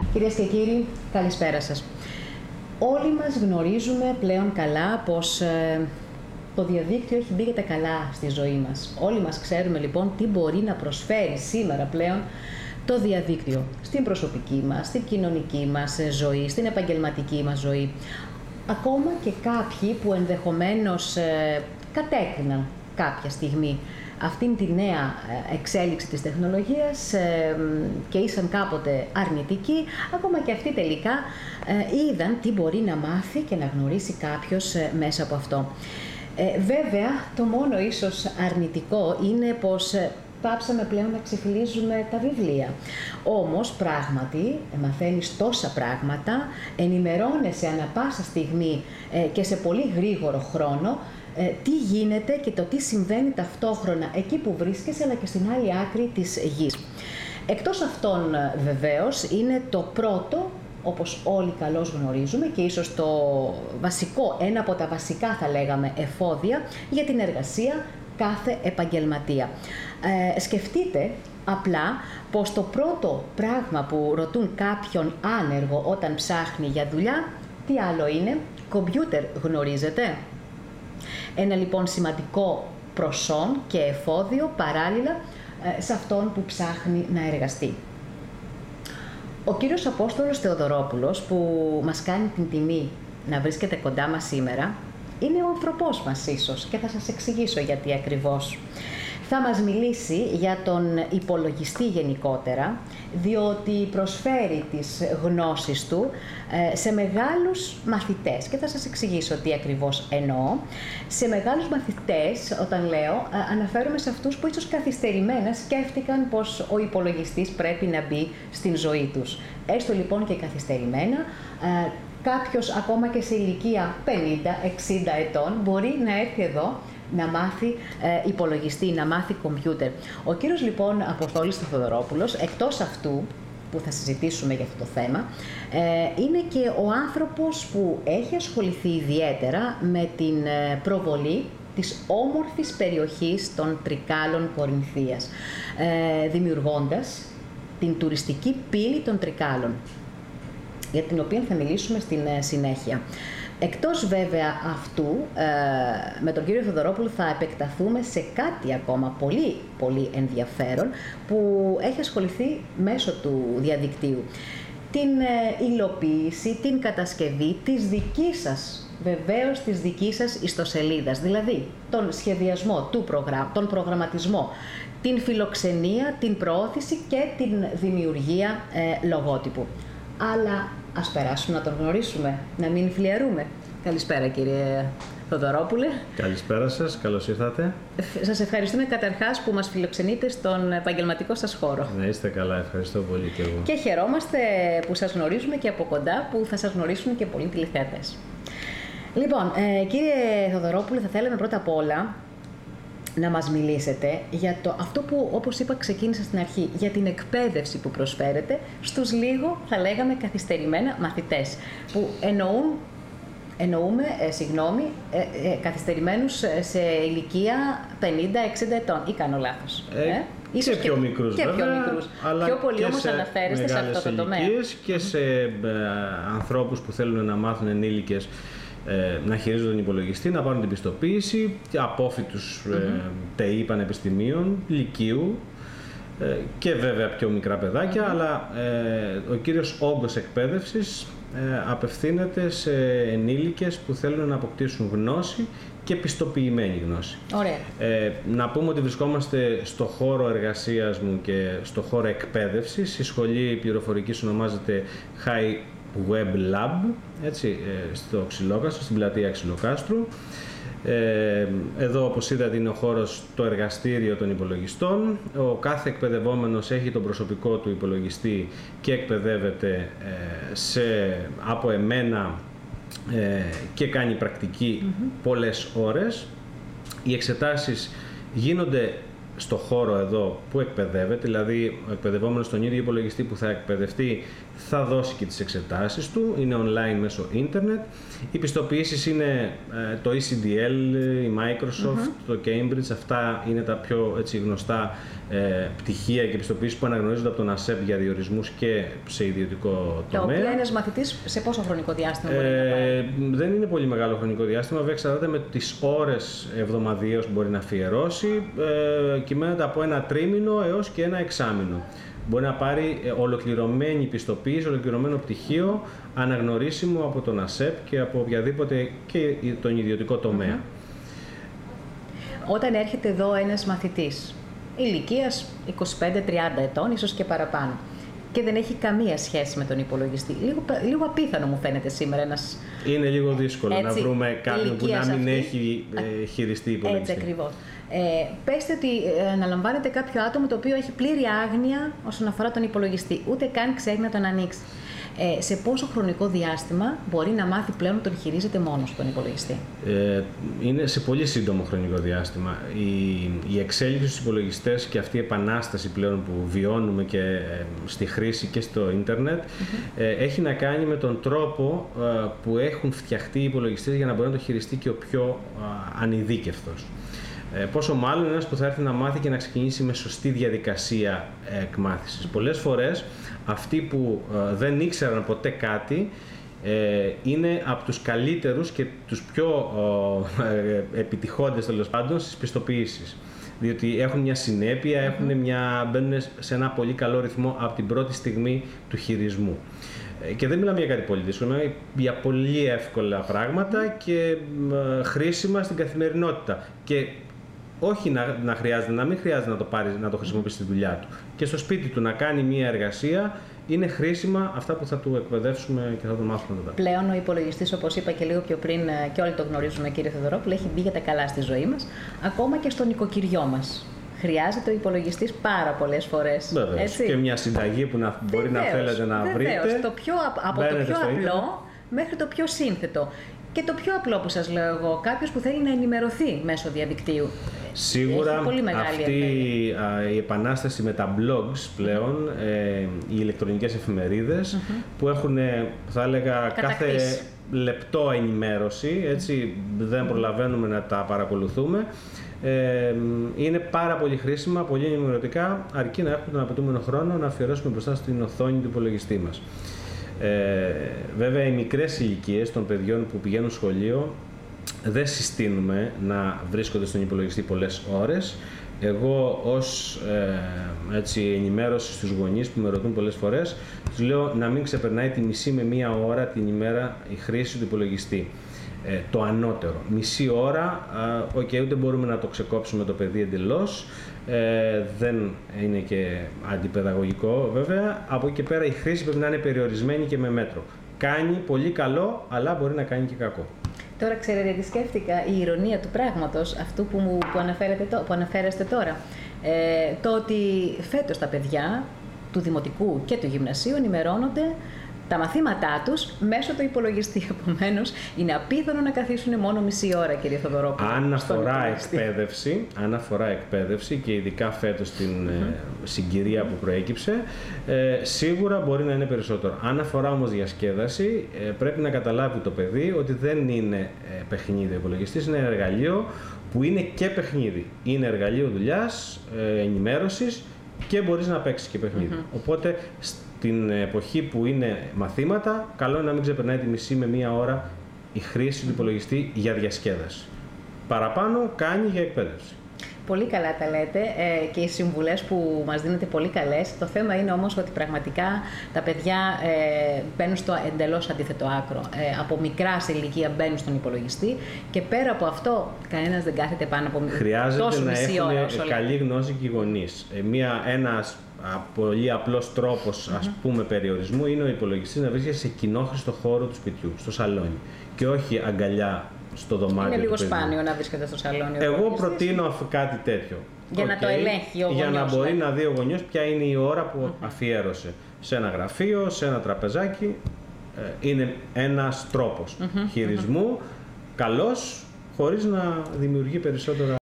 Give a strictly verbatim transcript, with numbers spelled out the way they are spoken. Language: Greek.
Κυρίες και κύριοι, καλησπέρα σας. Όλοι μας γνωρίζουμε πλέον καλά πως ε, το διαδίκτυο έχει μπει για τα καλά στη ζωή μας. Όλοι μας ξέρουμε λοιπόν τι μπορεί να προσφέρει σήμερα πλέον το διαδίκτυο στην προσωπική μας, στην κοινωνική μας ζωή, στην επαγγελματική μας ζωή. Ακόμα και κάποιοι που ενδεχομένως ε, κατέκριναν κάποια στιγμή αυτήν τη νέα εξέλιξη της τεχνολογίας ε, και ήσαν κάποτε αρνητικοί, ακόμα και αυτοί τελικά ε, είδαν τι μπορεί να μάθει και να γνωρίσει κάποιος ε, μέσα από αυτό. Ε, βέβαια, το μόνο ίσως αρνητικό είναι πως ε, πάψαμε πλέον να ξεφυλίζουμε τα βιβλία. Όμως, πράγματι, μαθαίνεις τόσα πράγματα, ενημερώνεσαι ανα πάσα στιγμή ε, και σε πολύ γρήγορο χρόνο ε, τι γίνεται και το τι συμβαίνει ταυτόχρονα εκεί που βρίσκεσαι, αλλά και στην άλλη άκρη της γης. Εκτός αυτών, βεβαίως, είναι το πρώτο, όπως όλοι καλώς γνωρίζουμε και ίσως το βασικό, ένα από τα βασικά θα λέγαμε εφόδια για την εργασία κάθε επαγγελματία. Ε, σκεφτείτε απλά πως το πρώτο πράγμα που ρωτούν κάποιον άνεργο όταν ψάχνει για δουλειά, τι άλλο είναι? Κομπιούτερ γνωρίζετε? Ένα λοιπόν σημαντικό προσόν και εφόδιο παράλληλα ε, σε αυτόν που ψάχνει να εργαστεί. Ο κύριος Απόστολος Θεοδωρόπουλος, που μας κάνει την τιμή να βρίσκεται κοντά μας σήμερα, είναι ο άνθρωπός μας ίσως και θα σας εξηγήσω γιατί ακριβώς. Θα μας μιλήσει για τον υπολογιστή γενικότερα, διότι προσφέρει τις γνώσεις του σε μεγάλους μαθητές και θα σας εξηγήσω τι ακριβώς εννοώ. Σε μεγάλους μαθητές, όταν λέω, αναφέρομαι σε αυτούς που ίσως καθυστερημένα σκέφτηκαν πως ο υπολογιστής πρέπει να μπει στην ζωή τους. Έστω λοιπόν και καθυστερημένα, κάποιος ακόμα και σε ηλικία πενήντα εξήντα ετών μπορεί να έρθει εδώ να μάθει ε, υπολογιστή, να μάθει κομπιούτερ. Ο κύριος λοιπόν Αποστόλης Θεοδωρόπουλος, εκτός αυτού που θα συζητήσουμε για αυτό το θέμα, ε, είναι και ο άνθρωπος που έχει ασχοληθεί ιδιαίτερα με την ε, προβολή της όμορφης περιοχής των Τρικάλων Κορινθίας, ε, δημιουργώντας την τουριστική πύλη των Τρικάλων, για την οποία θα μιλήσουμε στην ε, συνέχεια. Εκτός βέβαια αυτού, ε, με τον κύριο Θεοδωρόπουλο θα επεκταθούμε σε κάτι ακόμα πολύ πολύ ενδιαφέρον που έχει ασχοληθεί μέσω του διαδικτύου. Την ε, υλοποίηση, την κατασκευή της δικής σας, βεβαίως της δικής σας ιστοσελίδας, δηλαδή τον σχεδιασμό, του προγρα... τον προγραμματισμό, την φιλοξενία, την προώθηση και την δημιουργία ε, λογότυπου. Αλλά ας περάσουμε να τον γνωρίσουμε, να μην φλιαρούμε. Καλησπέρα κύριε Θεοδωρόπουλε. Καλησπέρα σας, καλώς ήρθατε. Σας ευχαριστούμε καταρχάς που μας φιλοξενείτε στον επαγγελματικό σας χώρο. Να είστε καλά, ευχαριστώ πολύ και εγώ. Και χαιρόμαστε που σας γνωρίζουμε και από κοντά, που θα σας γνωρίσουν και πολλοί τηλεθεατές. Λοιπόν, ε, κύριε Θεοδωρόπουλε, θα θέλαμε πρώτα απ' όλα να μας μιλήσετε για το, αυτό που, όπως είπα, ξεκίνησα στην αρχή, για την εκπαίδευση που προσφέρετε στους λίγο, θα λέγαμε, καθυστερημένα μαθητές, που εννοούν, εννοούμε, ε, συγγνώμη, ε, ε, καθυστερημένους σε ηλικία πενήντα εξήντα ετών, ή κάνω λάθος? Ε, ε? Ίσως και πιο μικρούς και βέβαια, πιο μικρούς. αλλά πιο πολύ και όμως σε αναφέρεστε σε αυτό το τομέα. Και σε ε, ανθρώπους που θέλουν να μάθουν ενήλικες να χειρίζονται τον υπολογιστή, να πάρουν την πιστοποίηση, απόφοιτους mm-hmm. ε, ΤΕΙ πανεπιστημίων, λυκείου ε, και βέβαια πιο μικρά παιδάκια, mm-hmm. αλλά ε, ο κύριος όγκος εκπαίδευσης ε, απευθύνεται σε ενήλικες που θέλουν να αποκτήσουν γνώση και πιστοποιημένη γνώση. Ωραία. Ε, να πούμε ότι βρισκόμαστε στο χώρο εργασίας μου και στο χώρο εκπαίδευσης. Η σχολή πληροφορικής ονομάζεται High Web Lab, έτσι, στο Ξυλόκαστρο, στην πλατεία Ξυλοκάστρου. Ε, εδώ, όπως είδατε, είναι ο χώρος, το εργαστήριο των υπολογιστών. Ο κάθε εκπαιδευόμενος έχει τον προσωπικό του υπολογιστή και εκπαιδεύεται ε, σε, από εμένα ε, και κάνει πρακτική mm-hmm. πολλές ώρες. Οι εξετάσεις γίνονται στο χώρο εδώ που εκπαιδεύεται, δηλαδή ο εκπαιδευόμενος στον ίδιο υπολογιστή που θα εκπαιδευτεί θα δώσει και τις εξετάσεις του, είναι online μέσω ίντερνετ. Οι πιστοποιήσεις είναι ε, το ι σι ντι ελ, η Microsoft, mm-hmm. το Cambridge, αυτά είναι τα πιο έτσι, γνωστά ε, πτυχία και πιστοποιήσεις που αναγνωρίζονται από τον ΑΣΕΠ για διορισμούς και σε ιδιωτικό τομέα. Τα οποία ένας μαθητής σε πόσο χρονικό διάστημα μπορεί ε, να πάρει? Δεν είναι πολύ μεγάλο χρονικό διάστημα, βέβαια εξαρτάται με τις ώρες εβδομαδιαίως που μπορεί να αφιερώσει, ε, κυμαίνεται από ένα τρίμηνο έως και ένα εξάμηνο. Μπορεί να πάρει ολοκληρωμένη πιστοποίηση, ολοκληρωμένο πτυχίο, αναγνωρίσιμο από τον ΑΣΕΠ και από οποιαδήποτε και τον ιδιωτικό τομέα. Mm-hmm. Όταν έρχεται εδώ ένας μαθητής ηλικίας είκοσι πέντε τριάντα ετών, ίσως και παραπάνω, και δεν έχει καμία σχέση με τον υπολογιστή, λίγο, λίγο απίθανο μου φαίνεται σήμερα ένας... Είναι λίγο δύσκολο έτσι, να βρούμε κάποιον που να μην αυτή, έχει ε, χειριστεί υπολογιστή. Έτσι ακριβώς. Ε, πέστε ότι ε, αναλαμβάνετε κάποιο άτομο το οποίο έχει πλήρη άγνοια όσον αφορά τον υπολογιστή, ούτε καν ξέρει να τον ανοίξει. Ε, σε πόσο χρονικό διάστημα μπορεί να μάθει πλέον να τον χειρίζεται μόνος τον υπολογιστή? Ε, είναι σε πολύ σύντομο χρονικό διάστημα. Η, η εξέλιξη στους υπολογιστές και αυτή η επανάσταση πλέον που βιώνουμε και ε, στη χρήση και στο ίντερνετ mm-hmm. ε, έχει να κάνει με τον τρόπο ε, που έχουν φτιαχτεί οι υπολογιστές για να μπορεί να το χειριστεί και ο πιο ε, ανειδίκευτος. Ε, πόσο μάλλον ένας που θα έρθει να μάθει και να ξεκινήσει με σωστή διαδικασία εκμάθησης. Πολλές φορές αυτοί που ε, δεν ήξεραν ποτέ κάτι ε, είναι από τους καλύτερους και τους πιο ε, επιτυχώντες τέλος πάντων στις πιστοποιήσεις. Διότι έχουν μια συνέπεια, έχουν μια, μπαίνουν σε ένα πολύ καλό ρυθμό από την πρώτη στιγμή του χειρισμού. Και δεν μιλάμε για κάτι πολύ δύσκολο, μιλάμε για πολύ εύκολα πράγματα και ε, χρήσιμα στην καθημερινότητα. Και όχι να, να χρειάζεται, να μην χρειάζεται να το πάρει, να το χρησιμοποιήσει στη δουλειά του. Και στο σπίτι του να κάνει μια εργασία, είναι χρήσιμα αυτά που θα του εκπαιδεύσουμε και θα το μάθουμε μετά. Πλέον ο υπολογιστής, όπως είπα και λίγο πιο πριν, και όλοι το γνωρίζουμε, κύριε Θεοδωρόπουλε, έχει μπει για τα καλά στη ζωή μας, ακόμα και στο νοικοκυριό μας. Χρειάζεται ο υπολογιστής πάρα πολλές φορές. Βεβαίως. Έτσι. Και μια συνταγή που να, μπορεί βεβαίως, να θέλετε να βεβαίως. βρείτε. Το πιο, από το πιο απλό ίντερνετ μέχρι το πιο σύνθετο. Και το πιο απλό που σας λέω εγώ, κάποιος που θέλει να ενημερωθεί μέσω διαδικτύου. Σίγουρα αυτή α, η επανάσταση με τα blogs πλέον, ε, οι ηλεκτρονικές εφημερίδες mm-hmm. που έχουν, θα έλεγα, κατακτήσει. Κάθε λεπτό ενημέρωση, έτσι δεν προλαβαίνουμε να τα παρακολουθούμε. Ε, είναι πάρα πολύ χρήσιμα, πολύ ενημερωτικά, αρκεί να έχουμε τον απαιτούμενο χρόνο να αφιερώσουμε μπροστά στην οθόνη του υπολογιστή μας. Ε, βέβαια, οι μικρές ηλικίες των παιδιών που πηγαίνουν σχολείο δεν συστήνουμε να βρίσκονται στον υπολογιστή πολλές ώρες. Εγώ ως ε, έτσι, ενημέρωση στους γονείς που με ρωτούν πολλές φορές, τους λέω να μην ξεπερνάει τη μισή με μία ώρα την ημέρα η χρήση του υπολογιστή. Ε, το ανώτερο. Μισή ώρα, οκ, okay, ούτε μπορούμε να το ξεκόψουμε το παιδί εντελώς, ε, δεν είναι και αντιπαιδαγωγικό βέβαια. Από εκεί και πέρα η χρήση πρέπει να είναι περιορισμένη και με μέτρο. Κάνει πολύ καλό, αλλά μπορεί να κάνει και κακό. Τώρα ξέρετε τι σκέφτηκα, η ηρωνία του πράγματος, αυτού που, μου, που, αναφέρετε, που αναφέρεστε τώρα. Ε, το ότι φέτος τα παιδιά του Δημοτικού και του Γυμνασίου ενημερώνονται τα μαθήματά τους μέσω του υπολογιστή. Επομένως, είναι απίθανο να καθίσουν μόνο μισή ώρα, κύριε Θεοδωρόπουλε. Αν αφορά εκπαίδευση, αν αφορά εκπαίδευση και ειδικά φέτος στην mm-hmm. ε, συγκυρία που προέκυψε, ε, σίγουρα μπορεί να είναι περισσότερο. Αν αφορά όμως διασκέδαση, ε, πρέπει να καταλάβει το παιδί ότι δεν είναι ε, παιχνίδι ο υπολογιστής, είναι εργαλείο που είναι και παιχνίδι. Είναι εργαλείο δουλειάς, ε, ενημέρωσης και μπορείς να παίξεις και παιχνίδι. Mm-hmm. Οπότε, την εποχή που είναι μαθήματα, καλό είναι να μην ξεπερνάει τη μισή με μία ώρα η χρήση του υπολογιστή για διασκέδαση. Παραπάνω κάνει για εκπαίδευση. Πολύ καλά τα λέτε ε, και οι συμβουλές που μας δίνετε πολύ καλές. Το θέμα είναι όμως ότι πραγματικά τα παιδιά ε, μπαίνουν στο εντελώς αντίθετο άκρο. Ε, από μικρά σε ηλικία μπαίνουν στον υπολογιστή και πέρα από αυτό κανένας δεν κάθεται πάνω από τόσο μισή ώρα. Χρειάζεται να έχουν καλή γνώση και οι γονείς. Ε, μία, ένας πολύ απλός τρόπος, ας πούμε, περιορισμού είναι ο υπολογιστής να βρίσκεται σε κοινόχρηστο χώρο του σπιτιού, στο σαλόνι και όχι αγκαλιά στο δωμάτιο. Είναι λίγο του σπάνιο να βρίσκεται στο σαλόνι. Εγώ προτείνω κάτι τέτοιο. Για okay, να το ελέγχει ο γονιός. Για να μπορεί ναι. να δει ο γονιός ποια είναι η ώρα που mm-hmm. αφιέρωσε σε ένα γραφείο, σε ένα τραπεζάκι. Είναι ένας τρόπος mm-hmm. χειρισμού, mm-hmm. καλός, χωρίς να δημιουργεί περισσότερα